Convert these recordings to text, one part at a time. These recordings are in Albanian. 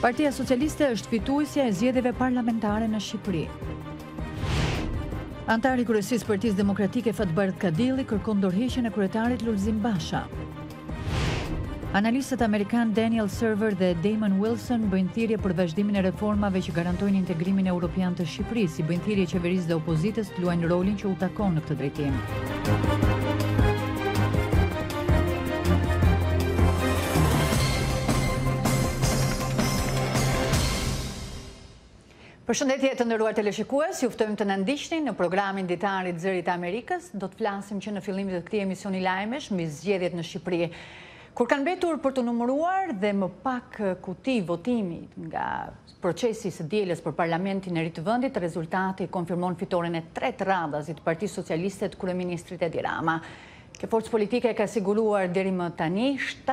Partia Socialiste është fituesja e zgjedhjeve parlamentare në Shqipëri. Antari i kryesisë Partisë Demokratike Fatbardh Kadilli kërkon ndorheqjen e kryetarit Lëvizjen Basha. Analistët amerikan Daniel Serwer dhe Damon Wilson bëjnë thirrje për vazhdimin e reformave që garantojnë integrimin evropian të Shqipërisë, si bëjnë thirrje qeverisë dhe opozitës të luajnë rolin që u takon në këtë drejtim. Përshëndetje të nderuar teleshikues, ju ftojmë të na ndiqni në programin ditari të Zërit Amerikës. Do të flasim që në fillimin të këtij emisioni lajmesh mbi zgjedhjet në Shqipëri. Kur kanë mbetur për të numëruar dhe më pak kuti votimi nga procesi së dielës për parlamentin e ri të vendit, rezultati konfirmon fitoren e tretë radhazi të Partisë Socialiste të Kryeministrit Edi Rama. Kjo forcë politike ka siguruar deri më tani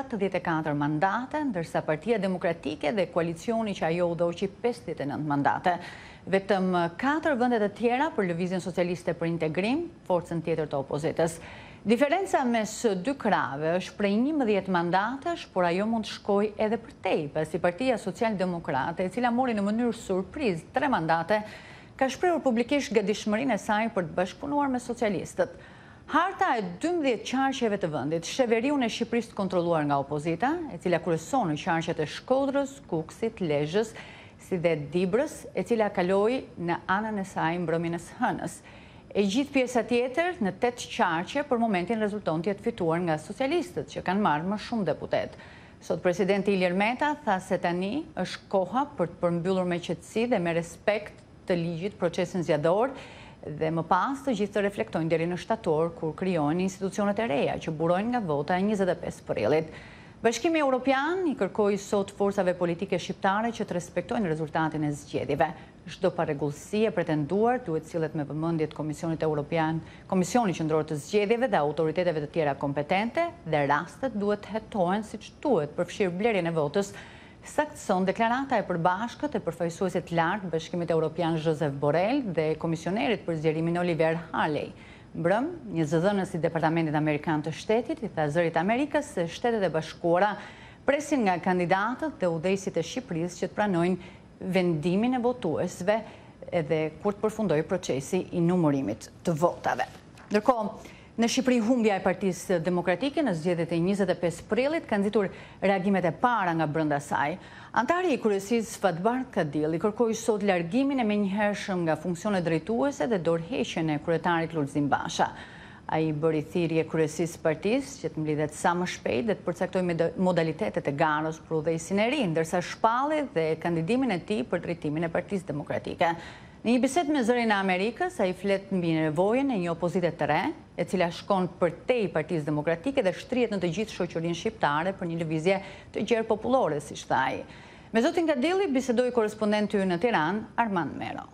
74 mandate, ndërsa Partia Demokratike dhe koalicioni që ajo udhëhoqi 59 mandate. Vetëm 4 vendet e tjera për Lëvizjen Socialiste për integrim, forcën tjetër të opozitës. Diferenca mes dy krave është prej 11 mandatesh, por ajo mund të shkojë edhe përtej, pasi Partia Socialdemokrate, e cila mori në mënyrë surprizë 3 mandate, ka shprehur publikisht gatishmërinë e saj për të bashkëpunuar me socialistët. Harta e 12 qarqeve të vendit, Sheveriun e Shqipërisë të kontrolluar nga opozita, e cila kryeson në qarqet e Shkodrës, Kukësit, Lezhës, si dhe Dibrës, e cila kaloi në anën e saj mbrëmjen e së hënës. E gjithë pjesa tjetër në 8 qarqe për momentin rezulton të jetë fituar nga socialistët, që kanë marrë më shumë deputet. Sot presidenti Ilir Meta tha se tani është koha për të përmbyllur me qetësi dhe me respekt të ligjit procesin zgjedhor, dhe më pas të gjithë të reflektojnë deri në shtator kur krijohen institucionet e reja që burojnë nga vota e 25 prillit. Bashkimi Evropian i kërkoi sot forcave politike shqiptare që të respektojnë rezultatin e zgjedhjeve. Çdo parregullsi e pretenduar duhet sillet me vëmendje të Komisionit Evropian, Komisioni Qendror të Zgjedhjeve dhe autoriteteve të tjera kompetente, dhe rastet duhet hetohen siç duhet për fshirë blerjen e votës, saktëson deklarata e përbashkët e përfaqësuesit lartë Bashkimit Evropian Josep Borrell dhe komisionerit për zgjerimin Oliver Haley. Mbrëm, një zëdhënës i Departamentit Amerikan të Shtetit i tha Zërit Amerikës se Shtetet e Bashkuara presin nga kandidatët dhe udhëheqësit e Shqipërisë që të pranojnë vendimin e votuesve edhe kur të përfundojë procesi i numërimit të votave. Ndërkohë, në Shqipëri, humbja e Partisë Demokratike në zgjedhjet e 25 prillit ka nxitur reagimet e para nga brenda saj. Antari i kryesisë Fatbardh Kadilli kërkoi sot largimin e menjëhershëm nga funksionet drejtuese dhe dorëheqjen e kryetarit Lëvizjen Basha. Ai bëri thirrje kryesisë partisë që të mblidhet sa më shpejt dhe të përcaktojë modalitetet e garës për udhëheqësin e ri, ndërsa shpalli dhe kandidimin e tij për drejtimin e Partisë Demokratike. Në një bisedë me Zërin e Amerikës, ai flet mbi nevojën e një opozite të re, e cila shkon përtej Partisë Demokratike dhe shtrihet në të gjithë shoqërinë shqiptare për një lëvizje të gjerë popullore, siç tha ai. Me zotin Kadilli bisedoi korrespondenti ynë në Tiranë, Armand Mero.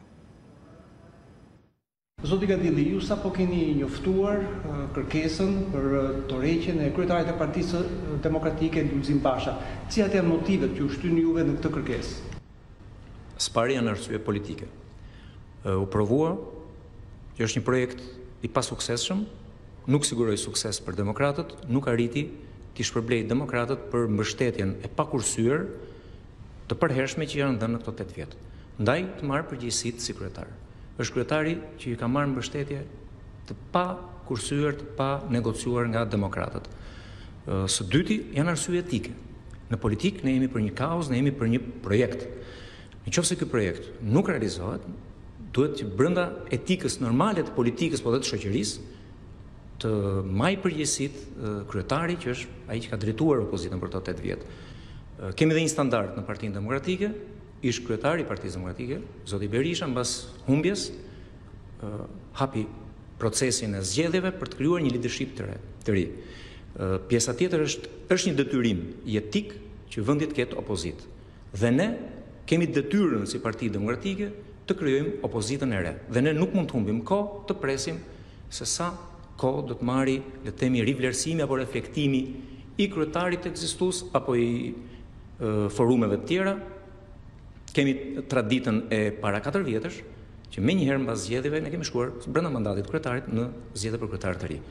Zoti Kadilli, ju sapo keni njoftuar kërkesën për dorëheqjen e kryetarit të Partisë Demokratike Lëvizjen Basha. Cilat janë motivet që u shtyn juve në këtë kërkesë? S'pari janë arsye politike. U provua që është një projekt i pasuksesshëm, nuk siguroi sukses për demokratët, nuk arriti t'i shpërblejë demokratët për mbështetjen e pakursyer të përhershme që janë dhënë në këto 8 vjet. Ndaj të marrë përgjegjësitë si kryetar. Është kryetari që i ka marrë mbështetje të pakursyer, të pa negociuar nga demokratët. Së dyti janë arsye etike. Në politik ne jemi për një kauzë, ne jemi për një projekt. Nëse ky projekt nuk realizohet, duhet që brenda etikës normale të politikës po dhe të shoqërisë të majë përgjegjësitë kryetari që është ai që ka drejtuar opozitën për këto 8 vjet. Kemi dhe një standard në Partinë Demokratike, ish kryetari i Partisë Demokratike, zoti Berisha, mbas humbjes hapi procesin e zgjedhjeve për të krijuar një leadership të ri. Pjesa tjetër është një detyrim i etik që vendi të ketë opozitë. Dhe ne kemi detyrën si Parti Demokratike të krijojmë opozitën e re. Dhe ne nuk mund të humbim kohë të presim se sa kohë do të marri, le të themi, rivlerësimi apo reflektimi i kryetarit ekzistues apo i forumeve të tjera. Kemi traditën e para 4 vjetësh që menjëherë mbas zgjedhjeve ne kemi shkuar brenda mandatit të kryetarit në zgjedhje për kryetar të ri.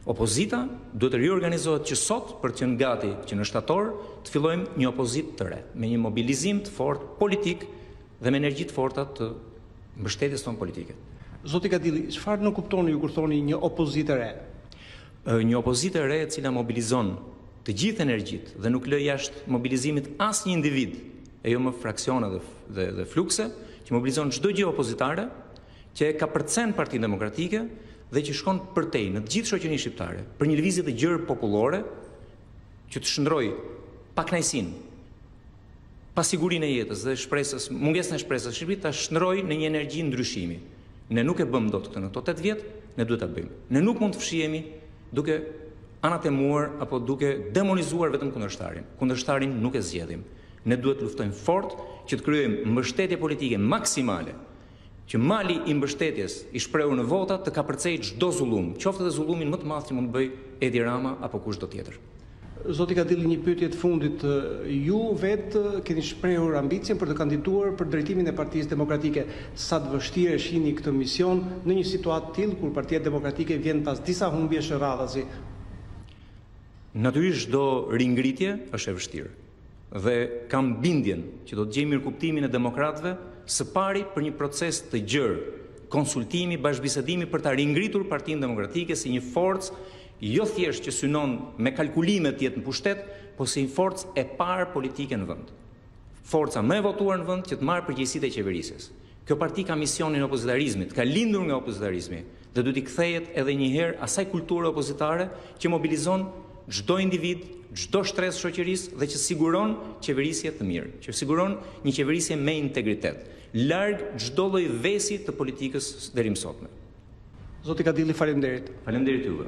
Opozita duhet të riorganizohet që sot për të qenë gati që në shtator të fillojmë një opozitë të re, me një mobilizim të fortë politik dhe me energji të forta të mbështetjes tonë politike. Zoti Kadilli, çfarë nuk kuptoni ju kur thoni një opozitë e re? Një opozitë e re e cila mobilizon të gjithë energjitë dhe nuk lë jashtë mobilizimit asnjë individ, e jo më fraksione dhe flukse, që mobilizon çdo gjë opozitare, që ka përcen Partinë Demokratike dhe që shkon përtej në të gjithë shoqërinë shqiptare për një lëvizje të gjerë popullore që të shndrojë pakënaqësinë, pasigurinë e jetës dhe shpresës, mungesën e shpresës në Shqipëri ta shndrojë në një energji ndryshimi. Ne nuk e bëm dot këtë në këto 8 vjet, ne duhet ta bëjmë. Ne nuk mund të fshihemi duke anatemuar apo duke demonizuar vetëm kundërshtarin. Kundërshtarin nuk e zgjedhim. Ne duhet luftojmë fort që të krijojmë mbështetje politike maksimale, që mali i mbështetjes i shprehur në vota të kapërcej çdo zullum, qoftë edhe zullumin më të madh që mund të bëj Edi Rama apo kushdo tjetër. Zoti Kadilli, një pyetje të fundit. Ju vetë keni shprehur ambicien për të kandiduar për drejtimin e Partisë Demokratike. Sa të vështirë e shihni këtë mision në një situatë tillë kur Partia Demokratike vjen pas disa humbjesh radhazi? Natyrisht çdo ringritje është e vështirë dhe kam bindjen që do të gjej mirëkuptimin e demokratëve së pari për një proces të gjerë, konsultimi, bashkëbisedimi për ta ringritur Partinë Demokratike si një forcë jo thjesht që synon me kalkulime të jetë në pushtet, po si një forcë e parë politike në vend. Forca më e votuar në vend që të marrë përgjegjësitë e qeverisjes. Kjo parti ka misionin e opozitarizmit, ka lindur nga opozitarizmi dhe do t'i kthehet edhe një herë asaj kulture opozitare që mobilizon çdo individ, çdo shtresë shoqërisë dhe që siguron qeverisje të mirë, që siguron një qeverisje me integritet, larg çdo lloj vesi të politikës deri më sotme. Zoti Kadilli, faleminderit. Faleminderit juve.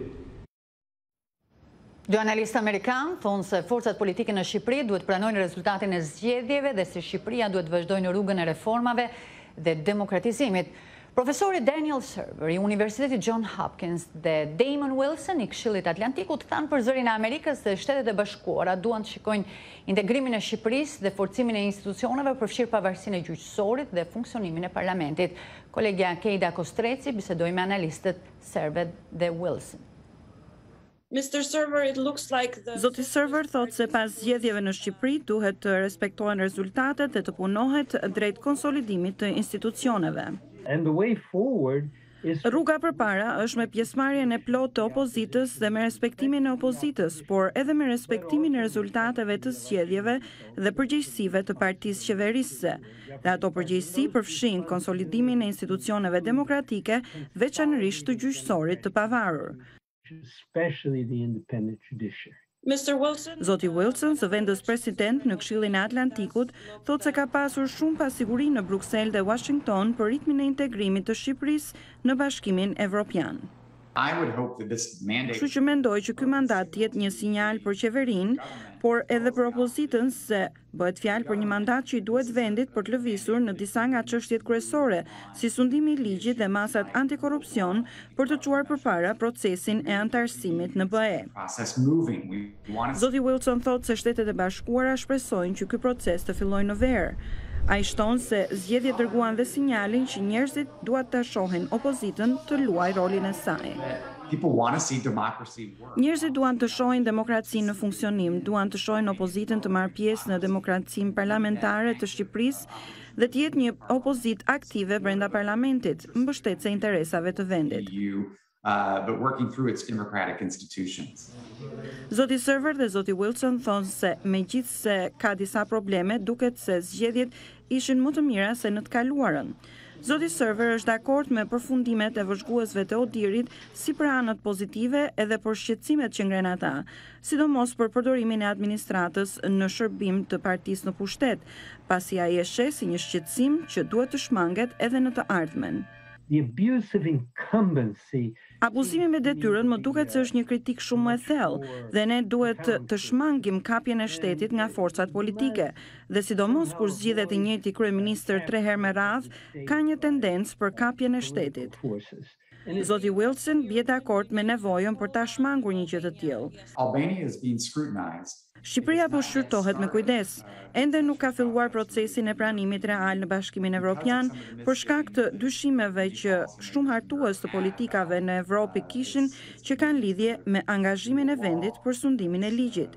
Dy analistë amerikanë thonë se forcat politike në Shqipëri duhet pranojnë rezultatin e zgjedhjeve dhe se Shqipëria duhet vazhdojnë në rrugën e reformave dhe demokratizimit. Profesori Daniel Serwer i Universitetit Johns Hopkins dhe Damon Wilson i Këshillit Atlantikut thanë për zërin e Amerikës se Shtetet e Bashkuara duan të shikojnë integrimin e Shqipërisë dhe forcimin e institucioneve përfshirë pavarësinë e gjyqësorit dhe funksionimin e parlamentit. Kolegja Kejda Kostreci bisedoi me analistët Serwer dhe Wilson. Zoti Serwer thotë se pas zgjedhjeve në Shqipëri duhet të respektohen rezultatet dhe të punohet drejt konsolidimit të institucioneve. Rruga përpara është me pjesëmarrjen e plotë të opozitës dhe me respektimin e opozitës, por edhe me respektimin e rezultateve të zgjedhjeve dhe përgjegjësive të partisë qeverisëse. Dhe ato përgjegjësi përfshin konsolidimin e institucioneve demokratike, veçanërisht të gjyqësorit të pavarur. Zoti Wilson, së vendës president në Këshillin e Atlantikut, thotë se ka pasur shumë pasiguri në Bruksel dhe Washington për ritmin e integrimit të Shqipërisë në Bashkimin Evropian. Kështu që mendoj që ky mandat të jetë një sinjal për qeverinë, por edhe për opozitën se bëhet fjalë për një mandat që i duhet vendit për të lëvizur në disa nga çështjet kryesore, si sundimi i ligjit dhe masat antikorrupsion për të çuar përpara procesin e antarësimit në BE. Zoti Wilson thotë se Shtetet e Bashkuara shpresojnë që ky proces të fillojë në verë. Ai shton se zgjedhjet dërguan dhe sinjalin që njerëzit duat ta shohin opozitën të luajë rolin e saj. Njerëzit duan të shohin demokracinë në funksionim, duan të shohin opozitën të marrë pjesë në demokracinë parlamentare të Shqipërisë dhe të jetë një opozitë aktive brenda parlamentit, mbështetëse interesave të vendit. Zoti Serwer dhe Zoti Wilson thonë se megjithse ka disa probleme, duket se zgjedhjet ishin më të mira se në të kaluarën. Zoti Serwer është dakord me përfundimet e vëzhguesve të Odirit si për anët pozitive edhe për shqetësimet që ngren ata, sidomos për përdorimin e administratës në shërbim të partisë në pushtet, pasi ai e sheh si një shqetësim që duhet të shmanget edhe në të ardhmen. Abuzimi me detyrën më duket se është një kritik shumë më e thellë dhe ne duhet të shmangim kapjen e shtetit nga forcat politike dhe sidomos kur zgjidhet i njëjti kryeministër 3 herë me radhë ka një tendencë për kapjen e shtetit. Zoti Wilson bie dakord me nevojën për ta shmangur një gjë të tillë. Shqipëria po shqyrtohet me kujdes. Ende nuk ka filluar procesin e pranimit real në Bashkimin Evropian për shkak të dyshimeve që shumë hartues të politikave në Evropë kishin që kanë lidhje me angazhimin e vendit për sundimin e ligjit.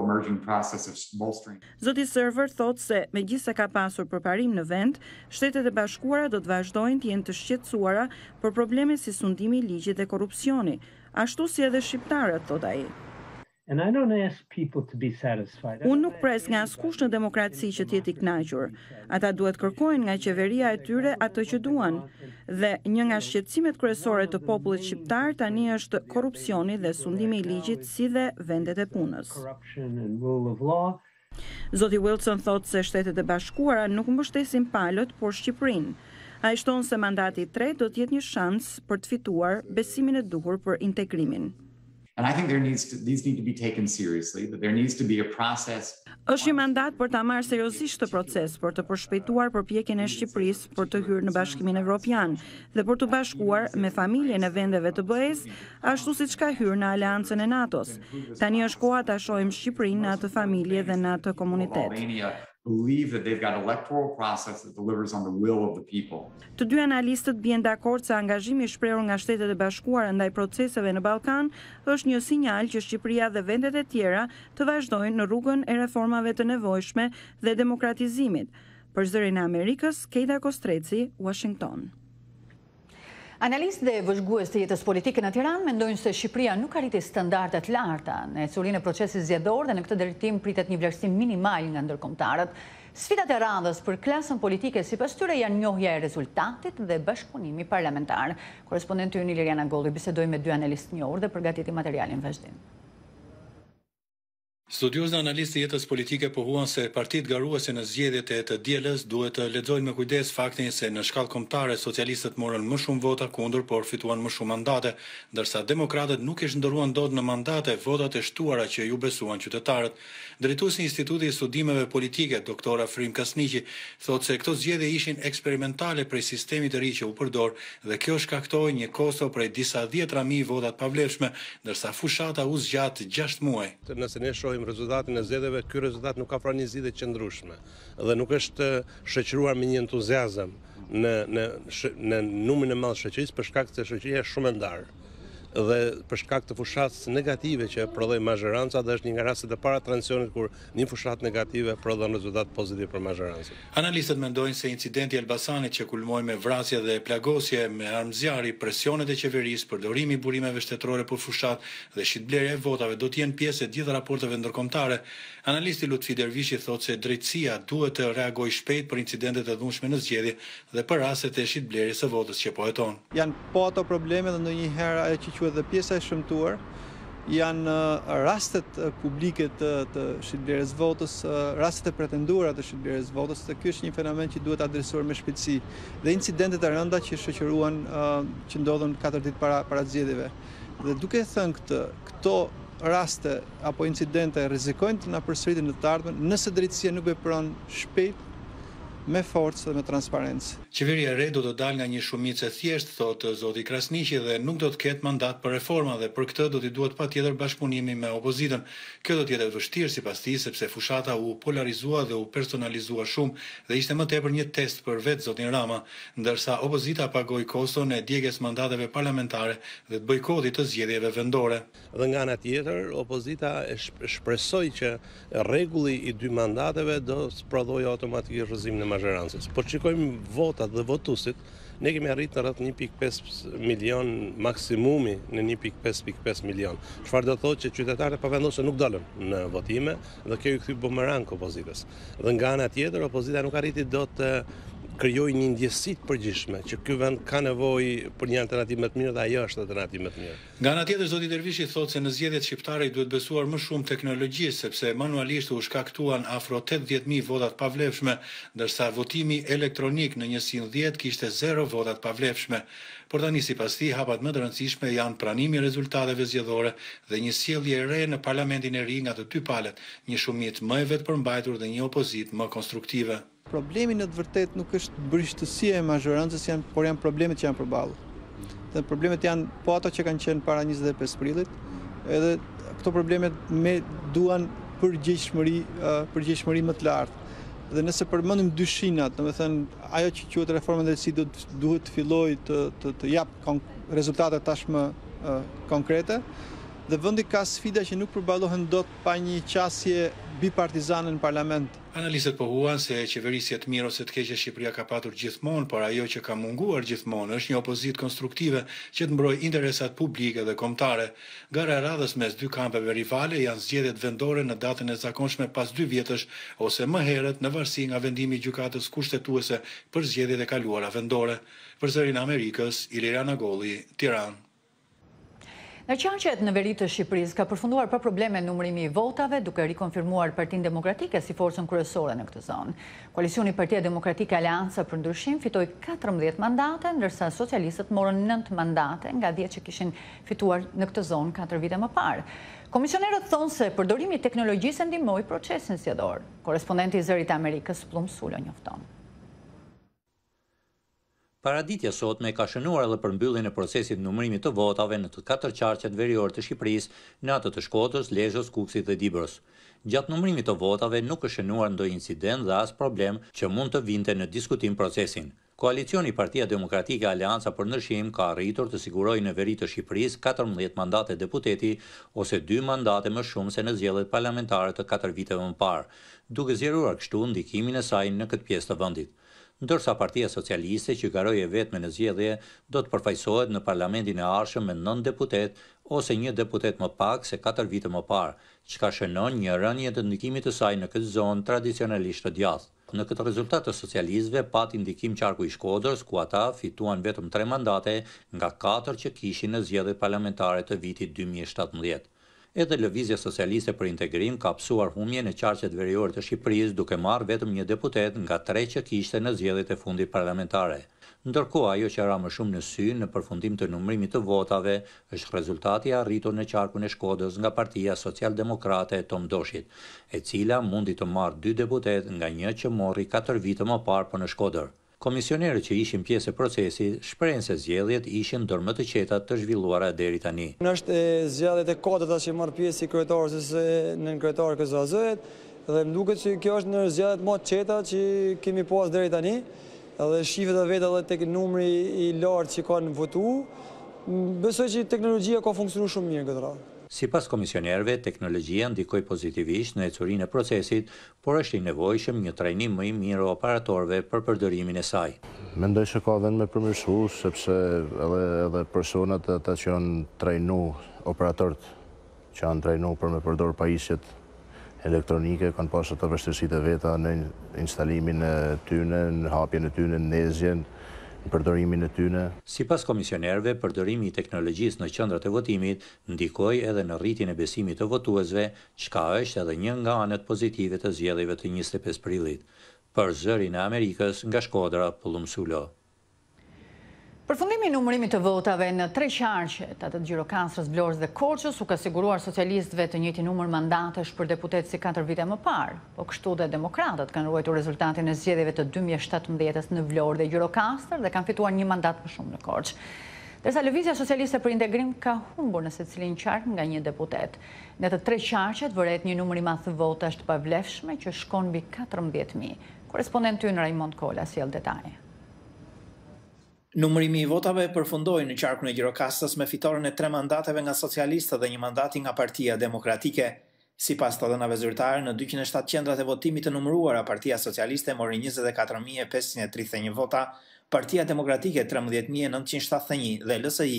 Zoti Serwer thotë se megjithse ka pasur përparim në vend, Shtetet e Bashkuara do të vazhdojnë të jenë të shqetësuara për probleme si sundimi i ligjit dhe korrupsioni, ashtu si edhe shqiptarët, thot ai. Unë nuk pres nga askush në demokraci që t'jetë i kënaqur. Ata duhet kërkojnë nga qeveria e tyre ato që duan. Dhe një nga shqetësimet kryesore të popullit shqiptar tani është korrupsioni dhe sundimi i ligjit si dhe vendet e punës. Zoti Wilson thotë se Shtetet e Bashkuara nuk mbështesin palët, por Shqipërinë. Ai shton se mandati i tretë do të jetë një shans për të fituar besimin e duhur për integrimin. Është një mandat për ta marrë seriozisht të proces, për të përshpejtuar përpjekjen e Shqipërisë për të hyrë në Bashkimin Evropian dhe për të bashkuar me familjen e vendeve të BE-s, ashtu siç ka hyrë në aleancën e NATO-s. Tani është koha ta shohim Shqipërinë në atë familje dhe në atë komunitet. Të dy analistët bien dakord se angazhimi I shprehur nga Shtetet e Bashkuara ndaj proceseve në Ballkan është një sinjal që Shqipëria dhe vendet e tjera të vazhdojnë në rrugën e reformave të nevojshme dhe demokratizimit. Për Zërin e Amerikës, Kejda Kostreci, Washington. Analistë dhe vëzhgues të jetës politike në Tiranë mendojnë se Shqipëria nuk arriti standardet larta në ecurinë e procesit zgjedhor dhe në këtë drejtim pritet një vlerësim minimal nga ndërkombëtarët. Sfidat e radhës për klasën politike sipas tyre janë njohja e rezultatit dhe bashkëpunimi parlamentar. Korrespondenti ynë Liriana Golli bisedoi me dy analistë njohur dhe përgatiti materialin vazhdim. Studios dhe analistë jetës politike pohuan se partitë garuese në zgjedhjet e të dielës duhet të lexojnë me kujdes faktin se në shkallë kombëtare socialistët morën më shumë vota kundër, por fituan më shumë mandate, ndërsa demokratët nuk I shndërruan dot në mandate votat e shtuara që ju besuan qytetarët. Drejtuesi I Institutit I Studimeve Politike, doktor Afrim Kasniqi, thotë se këto zgjedhje ishin eksperimentale prej sistemit të ri që u përdor dhe kjo shkaktoi një kosto prej disa 10.000 votat pavlefshme, ndërsa fushata u zgjat 6 muaj. Nëse ne shohim rezultatin e zgjedhjeve, ky rezultat nuk ka pranë një zgjidhje qëndrueshme dhe nuk është shoqëruar me një entuziazëm në numrin e madh të shoqërisë për shkak se shoqëria është shumë e ndarë dhe për shkak të fushatës negative që prodhoi mazhoranca dhe është një nga rastet e para tranzicionit kur një fushatë negative prodhon rezultat pozitiv për mazhorancën. Analistët mendojnë se incidenti I Elbasanit që kulmoi me vrasje dhe plagosje me armëzjarri, presionet e qeverisë, përdorimi I burimeve shtetërore për fushatë dhe shitblerja e votave do të jenë pjesë e gjithë raporteve ndërkombëtare. Analisti Lutfi Dervishi thotë se drejtësia duhet të reagojë shpejt për incidentet e dhunshme në zgjedhje dhe për rastet e shitblerjes së votës që po heton. Janë po ato probleme dhe ndonjëherë ajo që quhet dhe pjesa e shëmtuar, janë rastet publike të shitblerjes votës, rastet e pretenduara të shitblerjes votës, dhe ky është një fenomen që duhet adresuar me shpejtësi. Dhe incidentet e rënda që shoqëruan që ndodhën 4 ditë para zgjedhjeve. Dhe duke thënë këto raste apo incidente rrezikojnë të na përsëritin në të ardhmen nëse drejtësia nuk vepron shpejt, me forcë dhe me transparencë. Qeveria e re do të dalë nga një shumicë e thjeshtë, thotë zoti Krasniqi, dhe nuk do të ketë mandat për reforma dhe për këtë do t'i duhet patjetër bashkëpunimi me opozitën. Kjo do të jetë e vështirë sipas tij sepse fushata u polarizua dhe u personalizua shumë dhe ishte më tepër një test për vetë zotin Rama, ndërsa opozita pagoi koston e djegjes mandateve parlamentare dhe të bojkotit të zgjedhjeve vendore. Dhe nga ana tjetër, opozita shpresoi që rregulli I 2 mandateve do të prodhojë automatikisht rrëzimin e mazhorancës. Po shikojmë votat dhe votuesit, ne kemi arritur rreth 1.5 milion maksimumi në 1.5 milion. Çfarë do thotë që qytetarët e pavendosur nuk dolën në votime dhe kjo I kthy bumerang opozitës. Dhe nga ana tjetër, opozita nuk arriti dot të krijoj një ndjesi të përgjithshme që ky vend ka nevojë për një alternativë më të mirë dhe ajo është alternativë më të mirë. Nga ana tjetër, zoti Dervishi thotë se në zgjedhjet shqiptare duhet besuar më shumë teknologjisë sepse manualisht u shkaktuan afro 80.000 votat pavlefshme, ndërsa votimi elektronik në 110 kishte 0 votat pavlefshme. Por tani sipas tij hapat më të rëndësishme janë pranimi I rezultateve zgjedhore dhe një sjellje e re në parlamentin e ri nga të dy palët, një shumicë më e vetëpërmbajtur dhe një opozitë më konstruktive. Problemi në të vërtetë nuk është brishtësia e mazhorancës, por janë problemet që janë përballë. Dhe problemet janë po ato që kanë qenë para 25 prillit, edhe këto problemet duan përgjegjshmëri më të lartë. Dhe nëse përmendim dyshinat, domethënë ajo që quhet reforma e drejtësisë duhet të fillojë të jap rezultate tashmë konkrete. Dhe vendi ka sfida që nuk përballohen dot pa një qasje bipartizane në parlament. Analistët pohuan se qeverisje të mirë ose të keqe Shqipëria ka patur gjithmonë, por ajo që ka munguar gjithmonë është një opozitë konstruktive që të mbrojë interesat publike dhe kombëtare. Gara e radhës mes dy kampeve rivale janë zgjedhjet vendore në datën e zakonshme pas 2 vjetësh ose më herët në varësi nga vendimi i gjykatës kushtetuese për zgjedhjet e kaluara vendore. Për Zërin e Amerikës, Iliriana Golli, Tiranë. Në qarqet në veri të Shqipërisë ka përfunduar pa probleme numërimi i votave, duke rikonfirmuar Partinë Demokratike si forcën kryesore në këtë zonë. Koalicioni Partia Demokratike Aleanca për Ndryshim fitoi 14 mandate, ndërsa socialistët morën 9 mandate nga 10 që kishin fituar në këtë zonë 4 vite më parë. Komisionerët thonë se përdorimi i teknologjisë ndihmoi procesin zgjedhor. Korrespondenti i Zërit Amerikës Plumsulo njofton. Paraditja sotme ka shënuar edhe për mbylljen e procesit numërimit të votave në të 4 qarqet verior të Shqipërisë, në atë të Shkodrës, Lezhës, Kukësit dhe Dibrës. Gjatë numërimit të votave nuk është shënuar ndonjë incident dhe as problem që mund të vinte në diskutim procesin. Koalicioni Partia Demokratike Aleanca për Ndryshim ka arritur të sigurojë në veri të Shqipërisë 14 mandate deputeti ose 2 mandate më shumë se në zgjedhjet parlamentare të 4 viteve më parë, duke zgjeruar kështu ndikimin e saj në këtë pjesë të vendit. Ndërsa Partia Socialiste që garoi vetëm në zgjedhje do të përfaqësohet në parlamentin e ardhshëm me 9 deputet ose 1 deputet më pak se 4 vite më parë, çka shënon një rënje të ndikimit të saj në këtë zonë tradicionalisht të djathtë. Në këtë rezultat të socialistëve pati ndikim qarku i Shkodrës, ku ata fituan vetëm 3 mandate nga 4 që kishin në zgjedhjet parlamentare të vitit 2017. Edhe Lëvizja Socialiste për Integrim ka psuar humje në qarqet veriore të Shqipërisë duke marrë vetëm 1 deputet nga 3 që kishte në zgjedhjet e fundit parlamentare. Ndërkohë ajo që ra më shumë në sy në përfundim të numërimit të votave është rezultati arritur në qarkun e Shkodrës nga Partia Socialdemokrate e Tom Doshit, e cila mundi të marrë 2 deputet nga 1 që morri 4 vite më parë për në Shkodër. Komisionerët që ishin pjesë e procesit shprehen se zgjedhjet ishin ndër më të qeta të zhvilluara deri tani. Është zgjedhjet e katërta që marr pjesë si kryetari ose nën kryetari kësaj zgjedhjet dhe më duket se kjo është në zgjedhjet më të qeta që kemi pas deri tani. Edhe shifrat e vetë edhe tek numri i lartë që kanë votuar, besoj që teknologjia ka funksionuar shumë mirë këtë radhë. Sipas komisionerëve, teknologjia ndikoi pozitivisht në ecurinë e procesit, por është i nevojshëm një trajnim më i mirë operatorëve për përdorimin e saj. Mendoj se ka vend me përmirësu, sepse edhe personat ata që janë trajnu, operatorët që janë trajnu për me përdor pajisjet elektronike, kanë pasur të vështirësitë e veta në instalimin e tyre, në hapjen e tyre, në ndezjen, në përdorimin e tyre. Sipas komisionerëve, përdorimi i teknologjisë në qendrat e votimit ndikoi edhe në rritjen e besimit të votuesve, çka është edhe një nga anët pozitive të zgjedhjeve të 25 prillit. Për Zërin e Amerikës, nga Shkodra, Plumsulo. Përfundimi i numërimit të votave në 3 qarqet, atë të Gjirokastrës, Vlorës dhe Korçës, u ka siguruar socialistëve të njëjtin numër mandatesh për deputet si 4 vite më parë, po kështu dhe demokratët kanë ruajtur rezultatin e zgjedhjeve të 2017 në Vlorë dhe Gjirokastër dhe kanë fituar 1 mandat më shumë në Korçë. Derisa Lëvizja Socialiste për Integrim ka humbur në secilin qark nga 1 deputet. Në të 3 qarqet vëret një numër i madh të votash të pavlefshme që shkon mbi 14.000. Korrespondenti ynë Raimond Kola sjell detaje. Numërimi i votave përfundoi në qarkun e Gjirokastës me fitoren e 3 mandateve nga socialistët dhe 1 mandati nga Partia Demokratike. Sipas të dhënave zyrtare, në 207 qendrat e votimit të numëruara, Partia Socialiste mori 24.531 vota, Partia Demokratike 13.971 dhe LSI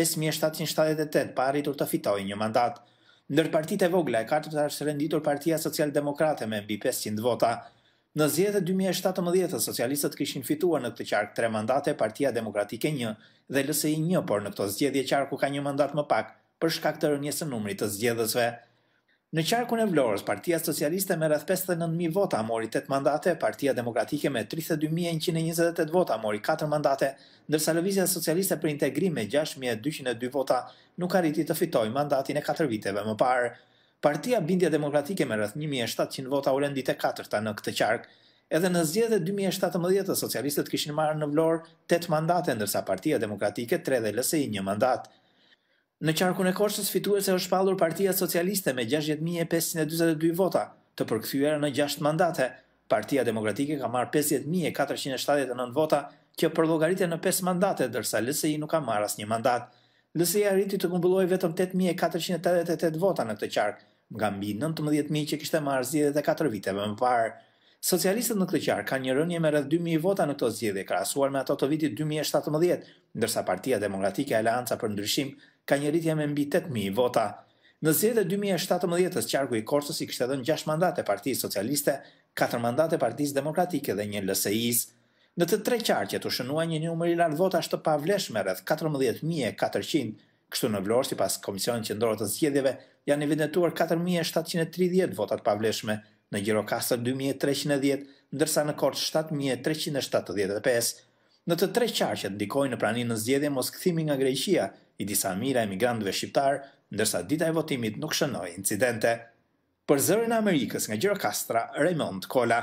5.778 pa arritur të fitojë 1 mandat. Ndër partitë e vogla, e katërta është renditur Partia Socialdemokrate me mbi 500 vota. Në zgjedhjet e 2017, socialistët kishin fituar në këtë qark 3 mandate, Partia Demokratike 1 dhe LSI 1, por në këto zgjedhje qarku ka 1 mandat më pak për shkak të rënies së numrit të zgjedhësve. Në qarkun e Vlorës, Partia Socialiste me rreth 59.000 vota mori 8 mandate, Partia Demokratike me 32.128 vota mori 4 mandate, ndërsa Lëvizja Socialiste për Integrim me 6.202 vota nuk arriti të fitojë mandatin e 4 viteve më parë. Partia Bindja Demokratike me rreth 1.700 vota u rendit e 4-ta në këtë qark. Edhe në zgjedhjet e 2017, socialistët kishin marrë në Vlorë 8 mandate, ndërsa Partia Demokratike 3 dhe LSI 1 mandat. Në qarkun e Korçës fituese është shpallur Partia Socialiste me 60.542 vota, të përkthyera në 6 mandate. Partia Demokratike ka marrë 50.479 vota, që përllogaritet në 5 mandate, ndërsa LSI nuk ka marrë asnjë mandat. LSI arriti të kumbullojë vetëm 8.488 vota në këtë qark, nga mbi 19.000 që kishte marrë zgjedhjet e 4 viteve më parë. Socialistët në këtë qark kanë një rënje me rreth 2.000 vota në këto zgjedhje, krahasuar me ato të vitit 2017, ndërsa Partia Demokratike e Aleanca për Ndryshim ka një rritje me mbi 8.000 vota. Në zgjedhjet e 2017-s, qarku i Korçës i kishte dhënë 6 mandate Partisë Socialiste, 4 mandate Partisë Demokratike dhe 1 LSI-s. Në të tre qarqet u shënua një numër i lartë votash të pavlefshme rreth 14.400, kështu në Vlorë sipas Komisionit Qendror të Zgjedhjeve janë evidentuar 4.730 vota të pavlefshme, në Gjirokastër 2.310, ndërsa në Korçë 7.375. Në të tre qarqet ndikojnë në praninë në zgjedhje moskthimi nga Greqia i disa mijëra emigrantëve shqiptar, ndërsa dita e votimit nuk shënoi incidente. Për Zërin e Amerikës nga Gjirokastra, Raymond Kola.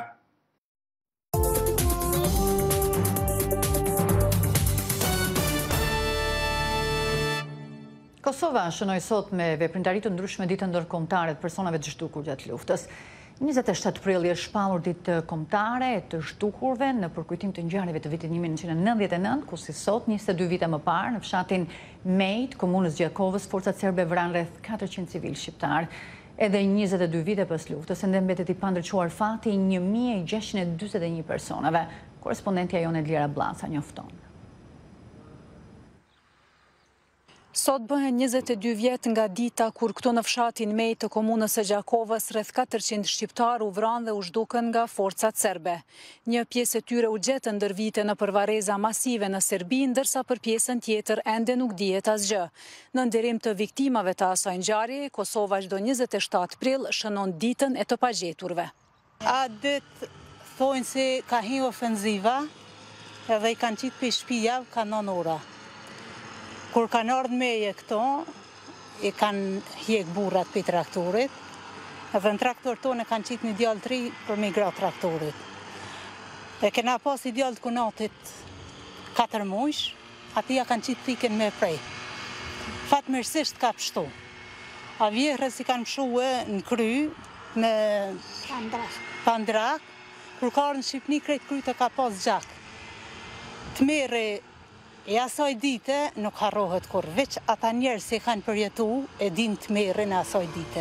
Kosova shënoi sot me veprimtari të ndryshme ditën ndërkombëtare të personave të zhdukur gjatë luftës. 27 prilli është shpallur ditë kombëtare të zhdukurve në përkujtim të ngjarjeve të vitit 1999, ku si sot 22 vite më parë në fshatin Mejt, komunës Gjakovës, forcat serbe vranë rreth 400 civil shqiptar. Edhe 22 vite pas luftës, ende mbetet i pandrëquar fati 1641 personave. Korespondentja jone Lira Blasa njofton. Sot bëhen 22 vjet nga dita kur këtu në fshatin Mejt të komunës së Gjakovës rreth 400 shqiptar u vranë dhe u zhdukën nga forcat serbe. Një pjesë e tyre u gjetë ndër vite në përvareza masive në Serbi, ndërsa për pjesën tjetër ende nuk dihet asgjë. Në nderim të viktimave të asaj ngjarjeje, Kosova çdo 27 prill shënon ditën e të pagjeturve. A ditë thonë se ka hi ofenziva edhe i kanë qitë për shtëpia ka 9 ora. Kur kanë ardhur meje këto, i kanë hjek burrat për traktorit, edhe në traktor tonë kanë qitë një djallë 3 për migrat traktorit. E kena pas i djallë të kunatit 4 muaj, ati ja kanë qitë piken me prej. Fatmirësisht ka pështu. A vjehrës i kanë pëshue në kry, me pandrak, kur ka arë në Shqipni krejt kryt e ka pas gjak. Të mere e asaj dite nuk harrohet kur, veç ata njerë se kanë përjetu e din të merren e asaj dite.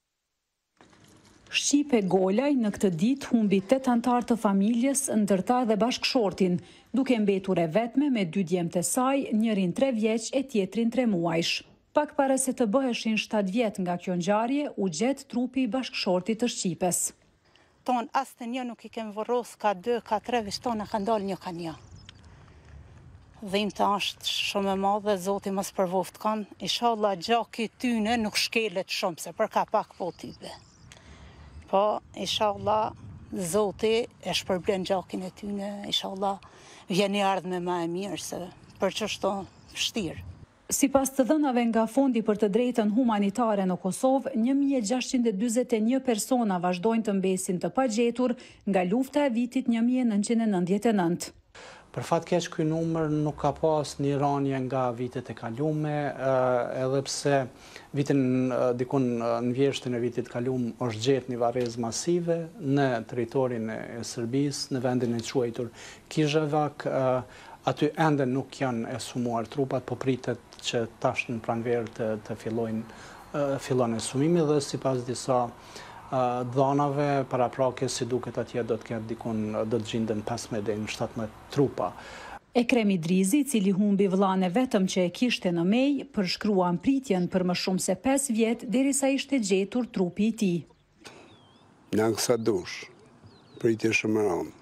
Shqipe Golaj në këtë ditë humbi 8 antar të familjes, ndërta edhe bashkëshortin, duke mbetur e vetme me 2 djemtë e saj, njërin 3 vjeç e tjetrin 3 muajsh. Pak para se të bëheshin 7 vjet nga kjo ngjarje, u gjet trupi i bashkëshortit të Shqipes. Ton as të një nuk i kem vorros, ka 2, ka 3, veç tona ka ndalë një ka një. Dhimbta është shumë e madhe, Zoti mos përvoft kanë. Inshallah gjaki tyne nuk shkelet shumë, se për ka pak po tybe. Po, inshallah Zoti e shpërblen gjakin e tyne, inshallah vjen i ardhme më e mirë, se për çështë vështirë. Sipas të dhënave nga Fondi për të drejtën humanitare në Kosovë, 1641 persona vazhdojnë të mbesin të pagjetur nga lufta e vitit 1999. Për fat keq ky numër nuk ka pas një rënje nga vitet e kalume, edhe pse dikun në vjeshtin e vitit kalum është gjetë një varrezë masive në territorin e Serbisë, në vendin e quajtur Kizhevak, aty ende nuk janë esumuar trupat, po pritet që tash në pranverë të fillon esumimi dhe sipas disa dhënave paraprake si duket atje do të ketë dikun do të gjinden 15 deri në 17 trupa. Ekrem Idrizi, i cili humbi vëllain e vetëm që e kishte në Mej, përshkruan pritjen për më shumë se 5 vjet derisa ishte gjetur trupi i tij. Në kësa dush, pritje shumë e rëndë.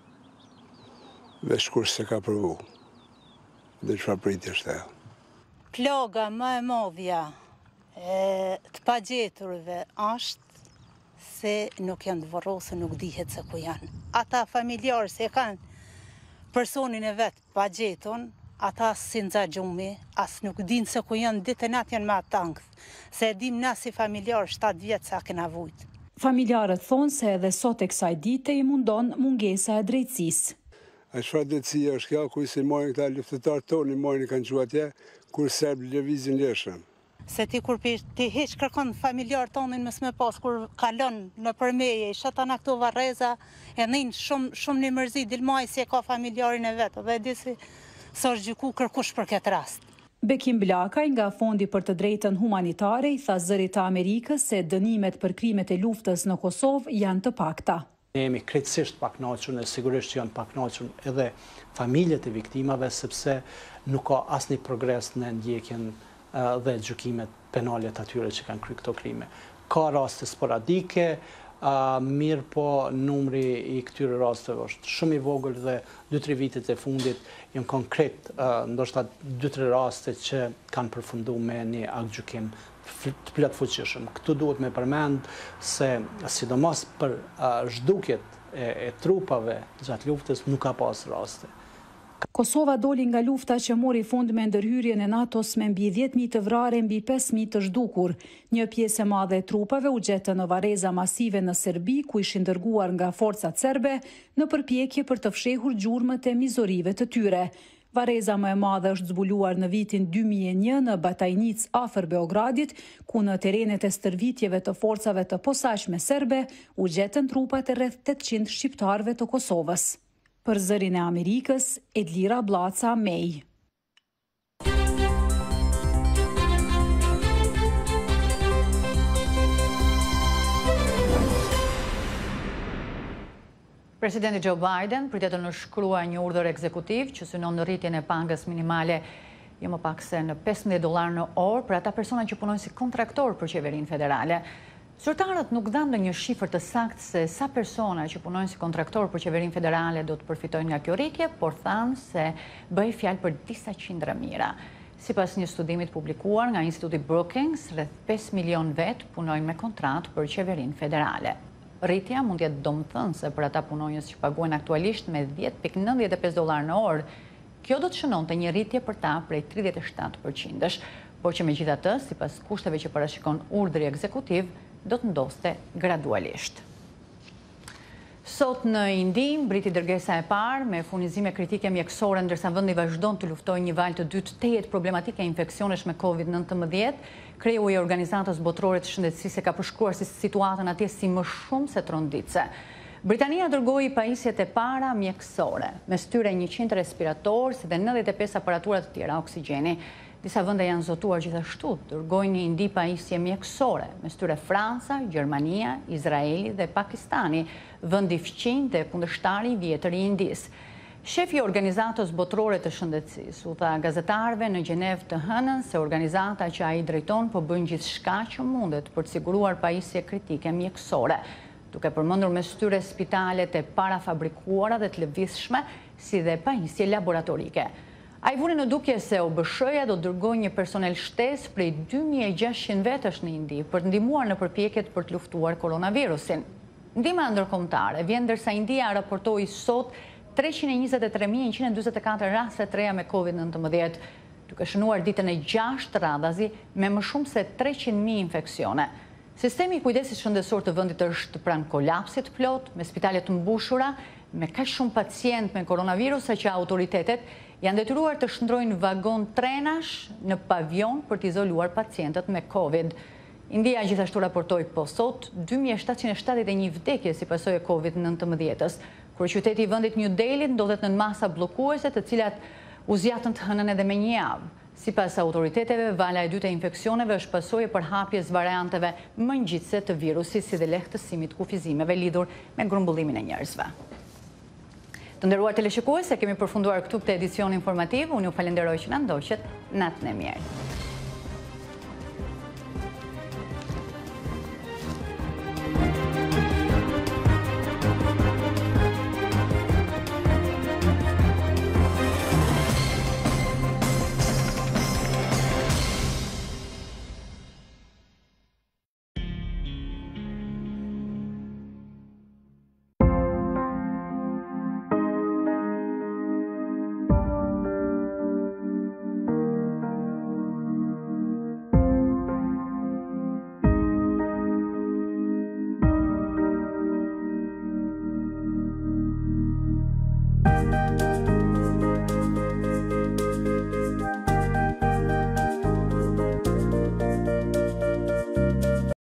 Veç kur se ka përvu. Dhe çfarë pritje është ajo? Plaga më e madhja të pagjeturve është se nuk janë të vorrosë, nuk dihet se ku janë. Ata familjarë se kanë personin e vetë pagjeton, ata si nxa gjumi, as nuk dinë se ku janë, ditë e natë janë me atankë, se dim na si familjarë 7 vjetë sa kena vujtë. Familjarët thonë se edhe sot e kësaj dite i mundon mungesa e drejtësisë. A çfarë drejtësia është kjo, ku si mojnë këta luftëtarë tonë, mojnë kanë quajtur atje, kur serb lëvizin leshën. Se ti kur ti hiç kërkon familjar tonin mes me pas, kur kalon në përmeje, i shatan këto varreza, e nin shumë një mërzi, dilmaj si e ka familjarin e vetë, dhe e di si është gjyku kërkush për këtë rast. Bekim Blakaj nga Fondi për të Drejtën Humanitare i tha Zërit të Amerikës se dënimet për krimet e luftës në Kosovë janë të pakta. Ne jemi krejtësisht pakënaqur e sigurisht janë pakënaqur edhe familjet e viktimave sepse nuk ka asnjë progres në ndjekjen dhe gjykimet penale të atyre që kanë kryer këto krime. Ka raste sporadike, mirë po numri i këtyre rasteve është shumë i vogël dhe 2-3 vitet e fundit janë konkret ndoshta 2-3 raste që kanë përfunduar me një aktgjykim të plotfuqishëm. Këtu duhet me përmend se sidomos për zhdukjet e trupave gjatë luftës nuk ka pas raste. Kosova doli nga lufta që mori fund me ndërhyrjen e NATO-s me mbi 10.000 të vrarë e mbi 5.000 të zhdukur. Një pjesë e madhe e trupave u gjetën në varreza masive në Serbi, ku ishin dërguar nga forcat serbe në përpjekje për të fshehur gjurmët e mizorive të tyre. Varreza më e madhe është zbuluar në vitin 2001 në Batajnic afër Beogradit, ku në terrenet e stërvitjeve të forcave të posaçme serbe u gjetën trupat e rreth 800 shqiptarëve të Kosovës. Për Zërin e Amerikës, Edlira Blaca, Mej. Presidenti Joe Biden pritet të nënshkruajë një urdhër ekzekutiv që synon në rritjen e pagës minimale jo më pak se në $15 në orë për ata persona që punojnë si kontraktor për qeverinë federale. Zyrtarët nuk dhanë një shifër të saktë se sa persona që punojnë si kontraktor për qeverinë federale do të përfitojnë nga kjo rritje, por thanë se bëj fjalë për disa qindra mijëra. Sipas një studimit publikuar nga Instituti Brookings, rreth 5 milion vet punojnë me kontratë për qeverinë federale. Rritja mund të jetë domethënëse për ata punonjës që paguajnë aktualisht me $10.95 në orë. Kjo do të shënonte një rritje për ta prej 37%, por që megjithatë, sipas kushteve që parashikon urdhri ekzekutiv, do të ndoste gradualisht. Sot në Indi, mbriti dërgesa e parë me furnizime kritike mjekësore, ndërsa vendi vazhdon të luftojë një valë të dytë të jetë problematike infeksionesh me COVID-19, kreu i Organizatës Botërore të Shëndetësisë e ka përshkruar si situatën atje si më shumë se tronditse. Britania dërgoi pajisjet e para mjekësore, mes tyre 100 respiratorë si dhe 95 aparatura të tjera oksigjeni. Disa vende janë zotuar gjithashtu dërgojnë në Indi pajisje mjekësore, mes tyre Franca, Gjermania, Izraeli dhe Pakistani, vendi fëqinj dhe kundërshtari i vjetër i Indis. Shefi i Organizatës Botërore të Shëndetësisë u tha gazetarëve në Gjenevë të hënën se organizata që ai drejton po bën gjithçka që mundet për të siguruar pajisje kritike mjekësore, duke përmendur mes tyre spitalet e parafabrikuara dhe të lëvizshme, si dhe pajisje laboratorike. Ai vuri në dukje se OBSH-ja do dërgojë një personel shtesë prej 2600 vetësh në Indi për të ndihmuar në përpjekjet për të luftuar koronavirusin. Ndihma ndërkombëtare vjen ndërsa India raportoi sot 323.144 raste të reja me COVID-19, duke shënuar ditën e 6 radhazi me më shumë se 300.000 infeksione. Sistemi i kujdesit shëndetësor të vendit është pranë kolapsit plot, me spitale të mbushura, me kaq shumë pacient me koronavirus sa që autoritetet janë detyruar të shndrojnë vagon trenash në pavion për të izoluar pacientët me COVID. India gjithashtu raportoi po sot 2771 vdekje si pasojë e COVID-19-s, kur qyteti i vendit New Delhi ndodhet nën masa bllokuese të cilat u zjatën të hënën edhe me një javë. Sipas autoriteteve, vala e dytë e infeksioneve është pasojë e përhapjes varianteve më ngjitëse të virusit si dhe lehtësimit kufizimeve lidhur me grumbullimin e njerëzve. Të nderuar teleshikues, kemi përfunduar këtu këtë edicion informativ. Unë ju falenderoj që na ndoqët. Natën e mirë.